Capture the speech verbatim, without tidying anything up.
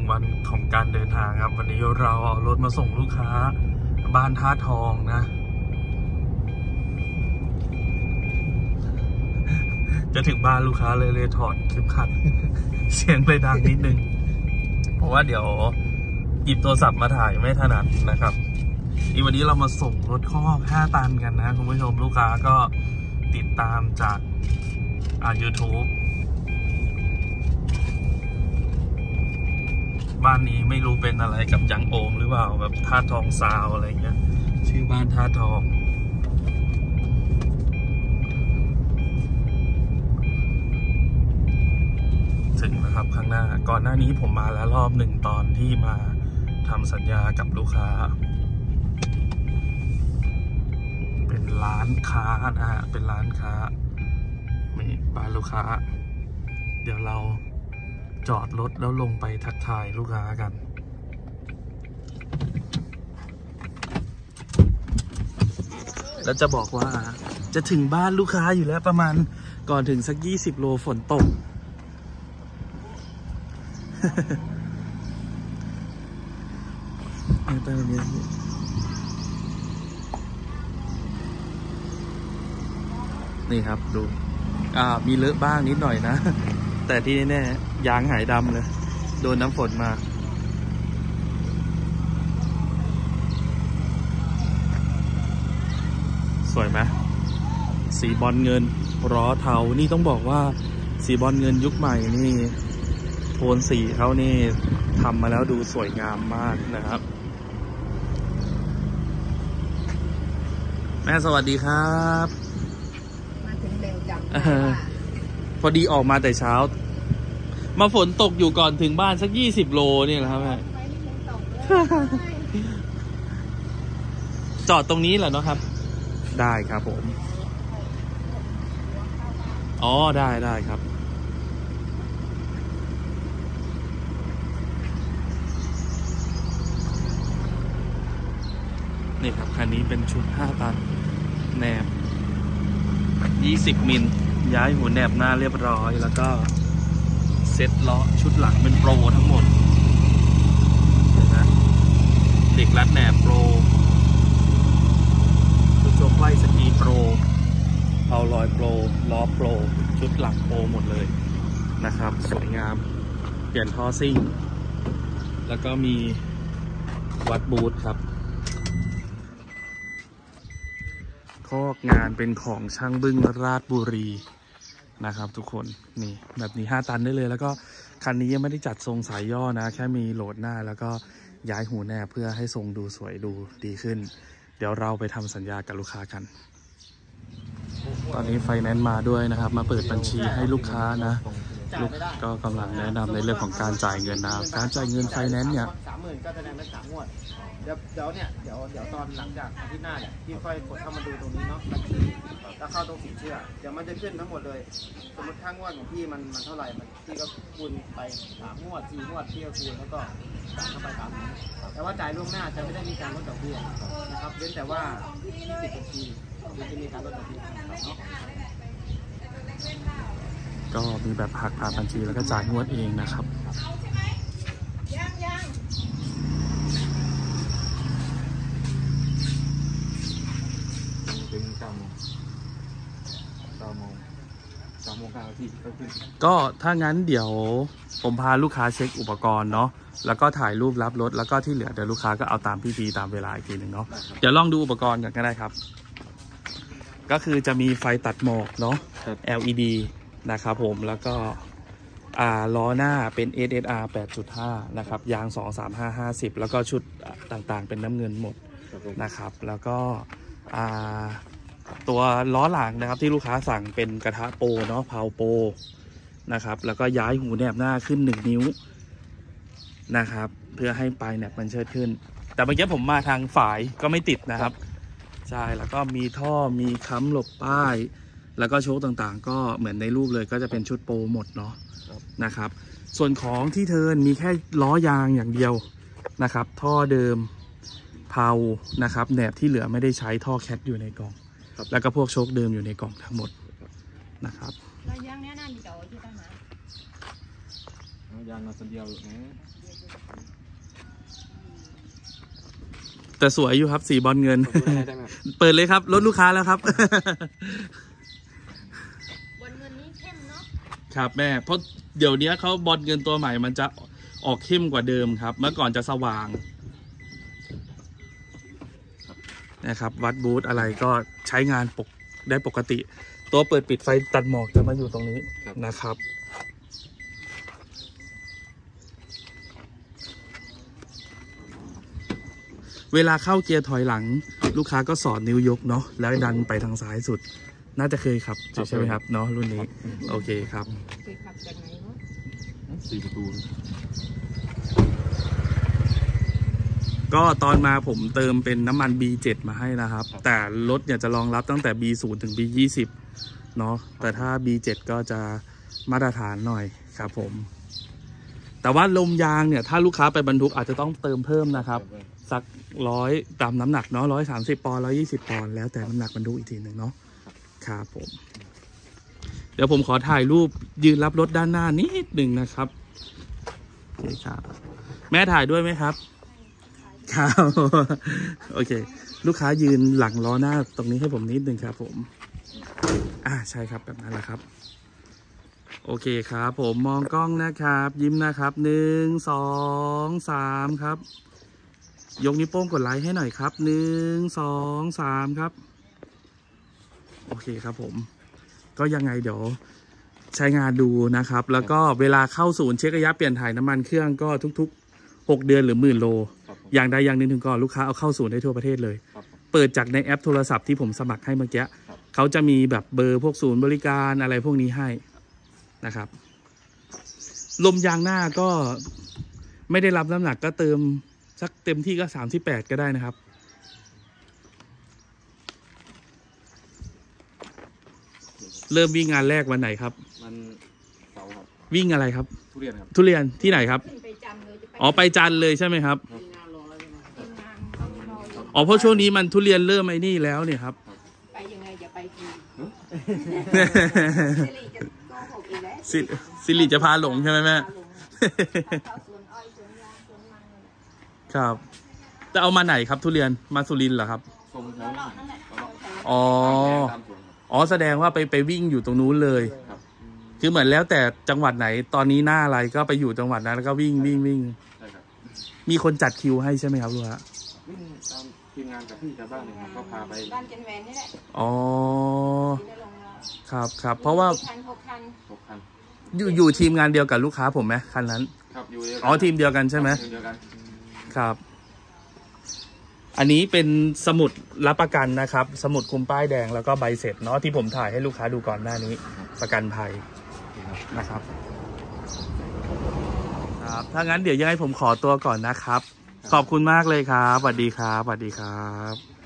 วันของการเดินทางครับวันนี้เราเอารถมาส่งลูกค้าบ้านท่าทองนะจะถึงบ้านลูกค้าเลยเลยถอดเข็มขัด เสียงเลยดังนิดนึงเพราะว่าเดี๋ยวหยิบโทรศัพท์มาถ่ายไม่ถนัดนะครับอีวันนี้เรามาส่งรถคอกห้าตันกันนะคุณผู้ชมลูกค้าก็ติดตามจากอ่า YouTube บ้านนี้ไม่รู้เป็นอะไรกับยังโอมหรือเปล่าแบบท่าทองซาวอะไรเงี้ยชื่อบ้านท่าทองถึงนะครับข้างหน้าก่อนหน้านี้ผมมาแล้วรอบหนึ่งตอนที่มาทำสัญญากับลูกค้าเป็นร้านค้านะฮะเป็นร้านค้านี่บ้านลูกค้าเดี๋ยวเราจอดรถแล้วลงไปทักทายลูกค้ากันแล้วจะบอกว่าจะถึงบ้านลูกค้าอยู่แล้วประมาณก่อนถึงสักยี่สิบโลฝนตก ไปแบบนี้นี่ครับดูอ่ามีเลอะบ้างนิดหน่อยนะแต่ที่แน่ๆยางหายดำเลยโดนน้ำฝนมาสวยไหมสีบอลเงินล้อเทานี่ต้องบอกว่าสีบอลเงินยุคใหม่นี่โทนสีเขานี่ทำมาแล้วดูสวยงามมากนะครับแม่สวัสดีครับมาถึงเร็วจังพอดีออกมาแต่เช้ามาฝนตกอยู่ก่อนถึงบ้านสักยี่สิบโลนี่แหละครับแม่จอดตรงนี้แหละเนาะครับได้ครับผมอ๋อได้ได้ครับนี่ครับคันนี้เป็นชุดห้าตันแหนบยี่สิบมิลย้ายหัวแหนบหน้าเรียบร้อยแล้วก็เซ็ตล้อชุดหลังเป็นโปรทั้งหมดนะเด็กรัดแหนบโปรชุดโชคไล่สกีโปรเอาลอยโปรล้อโปรชุดหลังโปรหมดเลยนะครับสวยงามเปลี่ยนท่อซิ่งแล้วก็มีวัดบูทครับคอกงานเป็นของช่างบึ้งราชบุรีนะครับทุกคนนี่แบบนี้ห้าตันได้เลยแล้วก็คันนี้ยังไม่ได้จัดทรงสายย่อนะแค่มีโหลดหน้าแล้วก็ย้ายหูแหนบเพื่อให้ทรงดูสวยดูดีขึ้นเดี๋ยวเราไปทำสัญญากับลูกค้ากันตอนนี้ไฟแนนซ์มาด้วยนะครับมาเปิดบัญชีให้ลูกค้านะลูกก็กำลังแนะนำในเรื่องของการจ่ายเงินนะการจ่ายเงินไฟแนนซ์เนี่ยสามหมื่นก็แสดงเป็นสามงวดเดี๋ยวเดี๋ยวเนี่ยเดี๋ยวเดี๋ยวตอนหลังจากอาทิตย์หน้าเนี่ยพี่ค่อยกดเข้ามาดูตรงนี้เนาะบัญชีแล้วเข้าตรงสินเชื่อเดี๋ยวมันจะขึ้นทั้งหมดเลยสมมติค่างวดของพี่มันมันเท่าไหร่มันพี่ก็คูณไปสามงวดสี่งวดพี่ก็คูณแล้วก็จ่ายเข้าไปตามนี้แต่ว่าจ่ายล่วงหน้าจะไม่ได้มีการลดดอกเบี้ยนะครับเว้นแต่ว่าติดบัญชีถึงจะมีการลดดอกเบี้ยเนาะก็มีแบบหักผ่านบัญชีแล้วก็จ่ายงวดเองนะครับถึงเก้าโมงเก้าโมงสามโมงเก้านาทีก็ขึ้นก็ถ้างั้นเดี๋ยวผมพาลูกค้าเช็คอุปกรณ์เนาะแล้วก็ถ่ายรูปรับรถแล้วก็ที่เหลือเดี๋ยวลูกค้าก็เอาตามพี่พีตามเวลาอีกทีหนึ่งเนาะเดี๋ยวลองดูอุปกรณ์กันก็ได้ครับก็คือจะมีไฟตัดหมอกเนาะ แอล อี ดี นะครับผมแล้วก็อ่าล้อหน้าเป็น เอส เอส อาร์ แปดจุดห้า นะครับยางสอง สาม ห้า ห้าสิบแล้วก็ชุดต่างๆเป็นน้ำเงินหมดนะครับแล้วก็อ่าตัวล้อหลังนะครับที่ลูกค้าสั่งเป็นกระทะโปเนาะเพาโปนะครับแล้วก็ย้ายหูแหนบหน้าขึ้นหนึ่งนิ้วนะครับเพื่อให้ปลายแหนบมันเชิดขึ้นแต่เมื่อกี้ผมมาทางฝายก็ไม่ติดนะครับใช่แล้วก็มีท่อมีค้ำหลบป้ายแล้วก็โชคต่างๆก็เหมือนในรูปเลยก็จะเป็นชุดโปรหมดเนาะนะครับส่วนของที่เทิร์นมีแค่ล้อยางอย่างเดียวนะครับท่อเดิมเพานะครับแหนบที่เหลือไม่ได้ใช้ท่อแคทอยู่ในกล่องแล้วก็พวกโชคเดิมอยู่ในกล่องทั้งหมดนะครับแล้วยังแน่นอนมีเก่าที่ต้องหายางมาคนเดียวนะแต่สวยอยู่ครับสีบอลเงินได้ไหมเปิดเลยครับรถลูกค้าแล้วครับบนเงินนี้เข้มเนาะครับแม่เพราะเดี๋ยวนี้เขาบอลเงินตัวใหม่มันจะออกเข้มกว่าเดิมครับ เมื่อก่อนจะสว่างนะครับวัดบูทอะไรก็ใช้งานปกได้ปกติ ตัวเปิดปิดไฟตัดหมอกจะมาอยู่ตรงนี้นะครับเวลาเข้าเกียร์ถอยหลังลูกค้าก็สอดนิ้วยกเนาะแล้วดันไปทางซ้ายสุดน่าจะเคยครับใช่ไหมครับเนาะรุ่นนี้โอเคครับเคยขับจากไหนเนาะสี่ประตูก็ตอนมาผมเติมเป็นน้ำมัน บี เจ็ด มาให้นะครับแต่รถเนี่ยจะรองรับตั้งแต่ บี ศูนย์ ถึง บี ยี่สิบ เนาะแต่ถ้า บี เจ็ด ก็จะมาตรฐานหน่อยครับผมแต่ว่าลมยางเนี่ยถ้าลูกค้าไปบรรทุกอาจจะต้องเติมเพิ่มนะครับสักร้อยตามน้ำหนักเนาะร้อยสามสิบปอนด์ร้อยยี่สิบปอนด์แล้วแต่น้ำหนักบรรทุกอีกทีหนึ่งเนาะครับผมเดี๋ยวผมขอถ่ายรูปยืนรับรถด้านหน้านิดหนึ่งนะครับโอเคครับแม่ถ่ายด้วยไหมครับครับโอเคลูกค้ายืนหลังล้อหน้าตรงนี้ให้ผมนิดหนึ่งครับผมอ่าใช่ครับแบบนั้นแหละครับโอเคครับผมมองกล้องนะครับยิ้มนะครับหนึ่งสองสามครับยกนิ้วโป้งกดไลค์ให้หน่อยครับหนึ่งสองสามครับโอเคครับผมก็ยังไงเดี๋ยวใช้งานดูนะครับแล้วก็เวลาเข้าศูนย์เช็คระยะเปลี่ยนถ่ายน้ำมันเครื่องก็ทุกๆหกเดือนหรือหมื่นโลอย่างใดอย่างหนึ่งถึงก่อนลูกค้าเอาเข้าศูนย์ได้ทั่วประเทศเลยเปิดจากในแอปโทรศัพท์ที่ผมสมัครให้เมื่อกี้เขาจะมีแบบเบอร์พวกศูนย์บริการอะไรพวกนี้ให้นะครับลมยางหน้าก็ไม่ได้รับน้ำหนักก็เติมสักเต็มที่ก็สามสิบแปดก็ได้นะครับเริ่มวิ่งงานแรกวันไหนครับมันเสาครับวิ่งอะไรครับทุเรียนครับทุเรียนที่ไหนครับขึ้นไปจันทร์เลยจะไปอ๋อไปจันทร์เลยใช่ไหมครับทีมงานรออยู่อ๋อเพราะช่วงนี้มันทุเรียนเริ่มไอ้นี่แล้วเนี่ยครับไปยังไงจะไปทีสิริจะโกหกอีกแล้วสิสิริจะพาหลงใช่ไหมแม่พาลงเข้าสวนอ้อยสวนยางสวนมันเลยครับจะเอามาไหนครับทุเรียนมาสุรินทร์เหรอครับทรงแถวเลาะนั่นแหละอ๋อตามสวนครับอ๋อแสดงว่าไปไปวิ่งอยู่ตรงนู้นเลยครับคือเหมือนแล้วแต่จังหวัดไหนตอนนี้หน้าอะไรก็ไปอยู่จังหวัดนั้นแล้วก็วิ่งวิ่งวิ่งใช่ครับมีคนจัดคิวให้ใช่ไหมครับลูกฮะวิ่งตามทีมงานกับพี่ชาวบ้านเลยครับก็พาไปบ้านเจนแวนนี่แหละอ๋อที่ได้ลงแล้วครับครับเพราะว่าคันหกคันหกคันอยู่อยู่ทีมงานเดียวกับลูกค้าผมไหมคันนั้นครับอยู่เดียวกันอ๋อทีมเดียวกันใช่ไหมทีมเดียวกันครับ อันนี้เป็นสมุดรับประกันนะครับ สมุดคุมป้ายแดงแล้วก็ใบเสร็จเนาะที่ผมถ่ายให้ลูกค้าดูก่อนหน้านี้ ประกันภัยนะครับครับถ้างั้นเดี๋ยวยังไงผมขอตัวก่อนนะครับ ขอบคุณมากเลยครับสวัสดีครับสวัสดีครับ